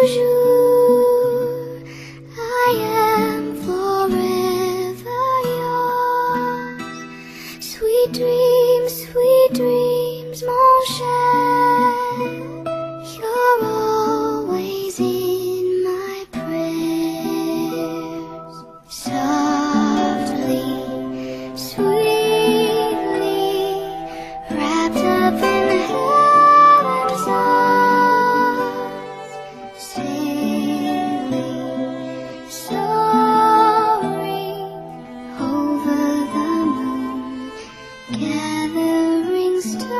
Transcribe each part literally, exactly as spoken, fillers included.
toujours. I am forever yours. Sweet dreams, sweet dreams, mon cher. You're always in my prayers. Softly, sweetly, wrapped up in heaven's arms, sailing, soaring over the moon, gathering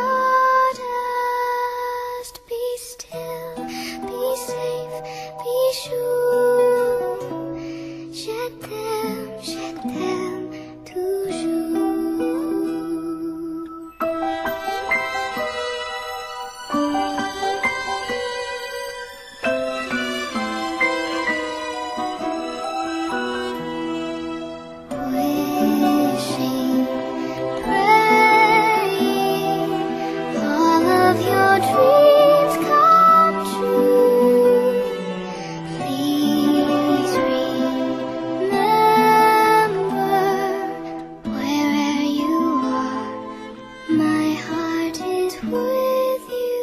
stardust. Be still, be safe, be sure. Je t'aime, je t'aime toujours. Wishing, praying, all of your dreams come true. Please remember, wherever you are, my heart is with you.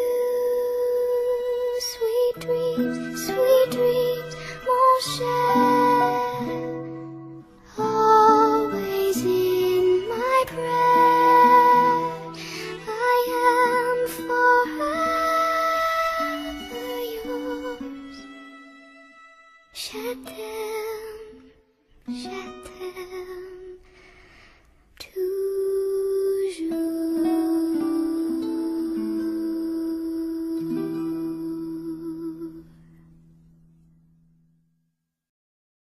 Sweet dreams, sweet dreams, mon cher. Always in my prayers. I am forever yours. Je t'aime, je t'aime.